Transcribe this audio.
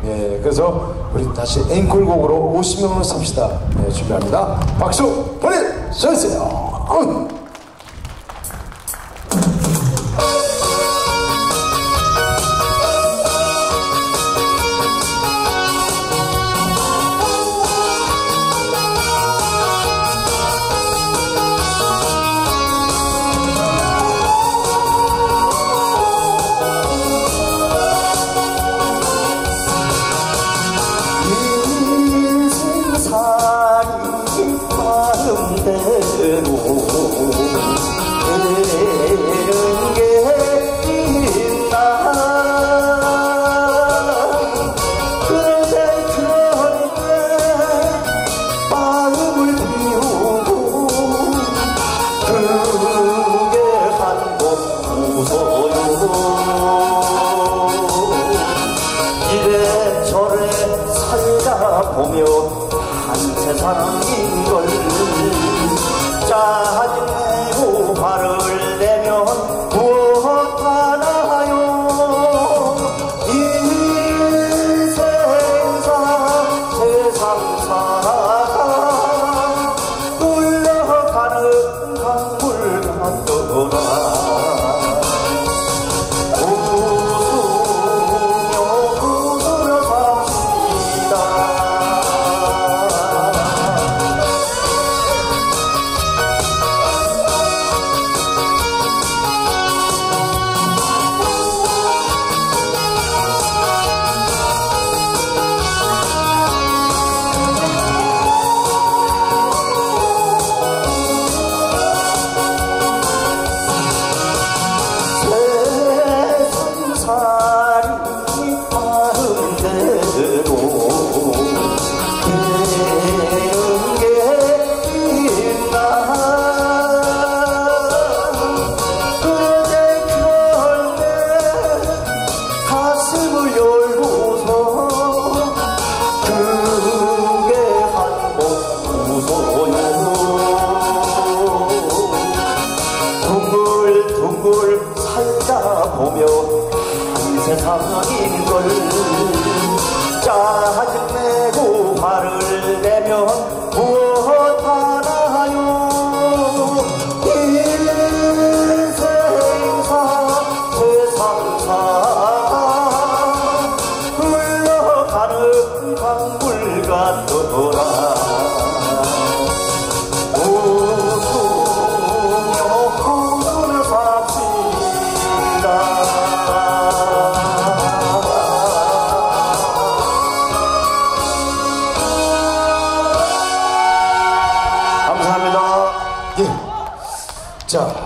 예, 그래서 우리 다시 앵콜곡으로 50명으로 삽시다. 예, 준비합니다. 박수 보내주세요. 이래저래 살다 보며 한 세상인걸 짜증내고 화를 내면 무엇하나요. 인생사 세상사가 흘러가는 강물 같더라. 둥글둥글 살다 보며 한 세상인걸 짜증내고 화를 내면 무엇하나요. 인생사 세상사가 흘러가는 강물 같더라. 예. 자.